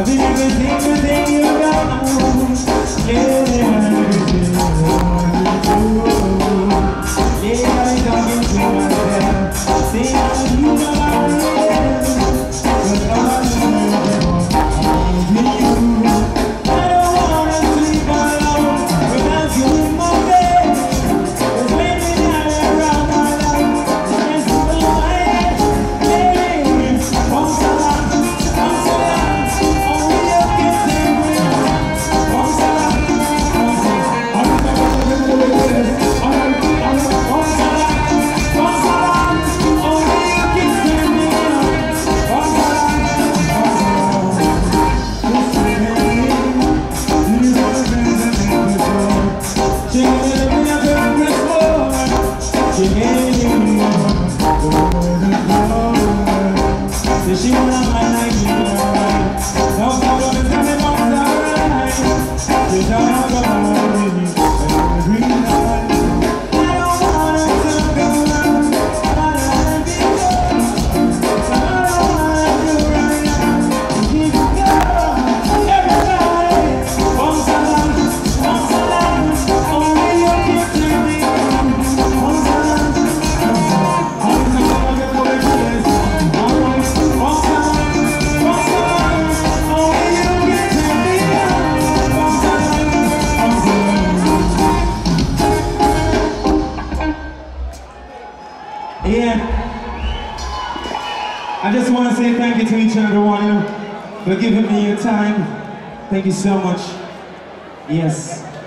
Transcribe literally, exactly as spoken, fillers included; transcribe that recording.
Loving every single thing you got. Yeah, everything you want to do. Yeah, I'm talking to myself. Say I you know I am. But all I know is you. I don't wanna sleep alone without you in my bed. Cause lately now you're around my life. It's so light. Yeah, one salam, one salam. Only you can save me. One salam, one salam. One salam, one salam. Only you can save me. One salam, one she wanna find like you, no problem is coming on the right. You don't have a baby, and every night I don't wanna talk around, I wanna be good. I don't wanna do right now, keep it going. Everybody, one salam, one salam, only you can tell me. One salam, one salam, one salam, one salam. Yeah, I just want to say thank you to each and every one of you for giving me your time. Thank you so much. Yes.